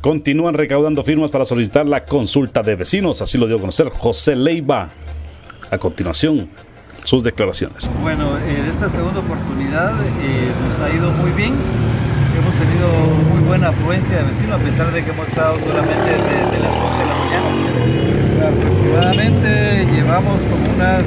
continúan recaudando firmas para solicitar la consulta de vecinos. Así lo dio a conocer José Leiva. A continuación, sus declaraciones. Bueno, en esta segunda oportunidad nos ha ido muy bien. Hemos tenido muy buena afluencia de vecinos, a pesar de que hemos estado solamente desde las 11 de la mañana. Aproximadamente llevamos como unas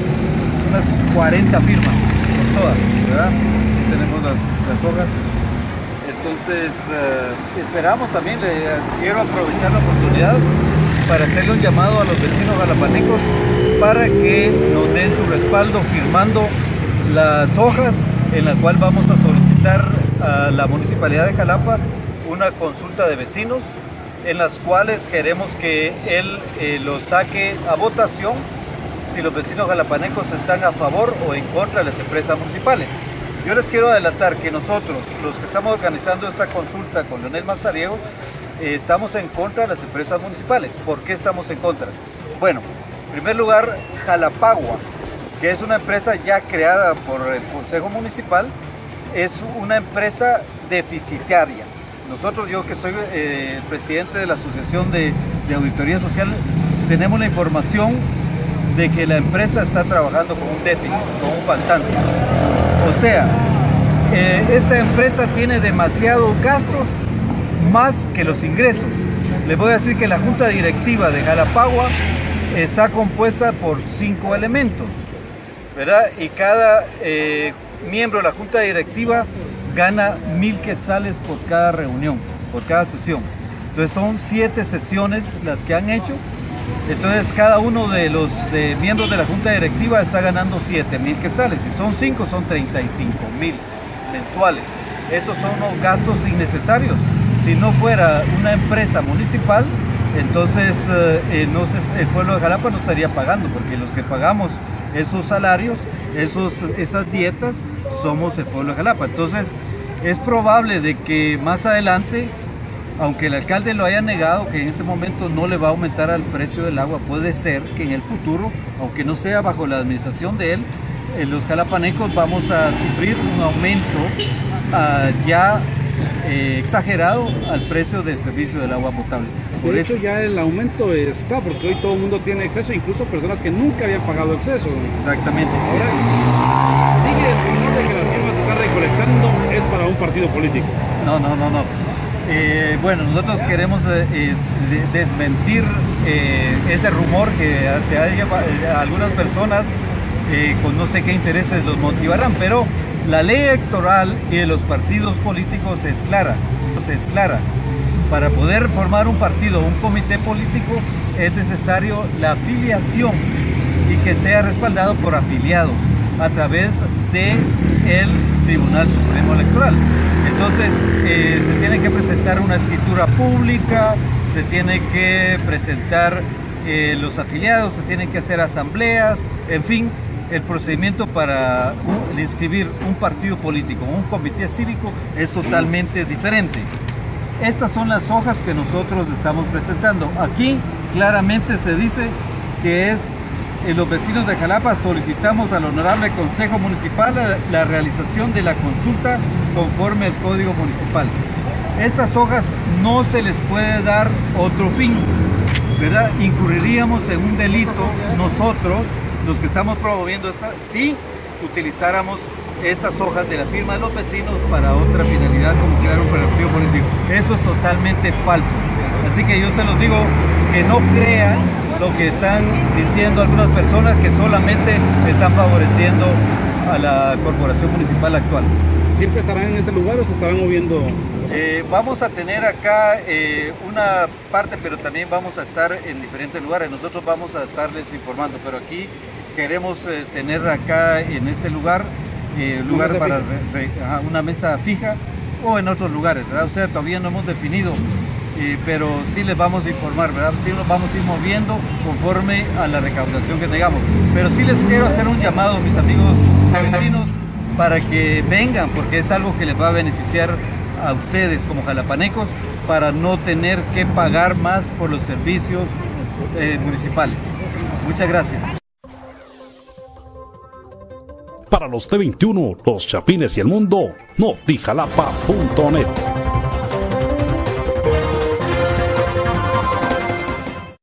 40 firmas, por todas, ¿verdad? Tenemos las hojas. Entonces, esperamos también, quiero aprovechar la oportunidad para hacerle un llamado a los vecinos jalapanecos para que nos den su respaldo firmando las hojas en la cual vamos a solicitar a la Municipalidad de Jalapa una consulta de vecinos en las cuales queremos que él lo saque a votación si los vecinos jalapanecos están a favor o en contra de las empresas municipales. Yo les quiero adelantar que nosotros, los que estamos organizando esta consulta con Leonel Mazariegos, estamos en contra de las empresas municipales. ¿Por qué estamos en contra? Bueno, en primer lugar, Jalapagua, que es una empresa ya creada por el Consejo Municipal, es una empresa deficitaria. Nosotros, yo que soy el presidente de la Asociación de Auditoría Social, tenemos la información de que la empresa está trabajando con un déficit, con un faltante. O sea, esta empresa tiene demasiados gastos más que los ingresos. Les voy a decir que la junta directiva de Jalapagua está compuesta por 5 elementos, ¿verdad? Y cada miembro de la junta directiva gana 1,000 quetzales por cada reunión, por cada sesión. Entonces son 7 sesiones las que han hecho. Entonces cada uno de los miembros de la junta directiva está ganando 7,000 quetzales. Si son 5, son 35,000 mensuales. Esos son los gastos innecesarios. Si no fuera una empresa municipal, entonces el pueblo de Jalapa no estaría pagando, porque los que pagamos esos salarios, esas dietas, somos el pueblo de Jalapa. Entonces es probable de que más adelante, aunque el alcalde lo haya negado, que en ese momento no le va a aumentar el precio del agua, puede ser que en el futuro, aunque no sea bajo la administración de él, los jalapanecos vamos a sufrir un aumento ya exagerado al precio del servicio del agua potable. Por eso ya el aumento está, porque hoy todo el mundo tiene exceso, incluso personas que nunca habían pagado exceso. Exactamente. Ahora, sigue el rumor de que las firmas que están recolectando es para un partido político. No. Bueno, nosotros queremos desmentir ese rumor que se ha llevado a algunas personas con no sé qué intereses los motivarán, pero la ley electoral y de los partidos políticos es clara. Para poder formar un partido o un comité político es necesario la afiliación y que sea respaldado por afiliados a través del Tribunal Supremo Electoral. Entonces se tiene que presentar una escritura pública, se tiene que presentar los afiliados, se tienen que hacer asambleas, en fin, el procedimiento para inscribir un partido político o un comité cívico es totalmente diferente. Estas son las hojas que nosotros estamos presentando. Aquí claramente se dice que los vecinos de Jalapa solicitamos al Honorable Consejo Municipal la realización de la consulta conforme al Código Municipal. Estas hojas no se les puede dar otro fin, ¿verdad? Incurriríamos en un delito nosotros, los que estamos promoviendo si utilizáramos estas hojas de la firma de los vecinos para otra finalidad, como crear un partido político. Eso es totalmente falso. Así que yo se los digo que no crean lo que están diciendo algunas personas, que solamente están favoreciendo a la corporación municipal actual. ¿Siempre estarán en este lugar o se estarán moviendo? Vamos a tener acá una parte, pero también vamos a estar en diferentes lugares. Nosotros vamos a estarles informando, pero aquí queremos tener acá en este lugar para una mesa fija o en otros lugares, ¿verdad? O sea, todavía no hemos definido, pero sí les vamos a informar, ¿verdad? Sí nos vamos a ir moviendo conforme a la recaudación que tengamos. Pero sí les quiero hacer un llamado, mis amigos vecinos, para que vengan, porque es algo que les va a beneficiar a ustedes como jalapanecos, para no tener que pagar más por los servicios municipales. Muchas gracias. Para los T21, los Chapines y el mundo, notijalapa.net.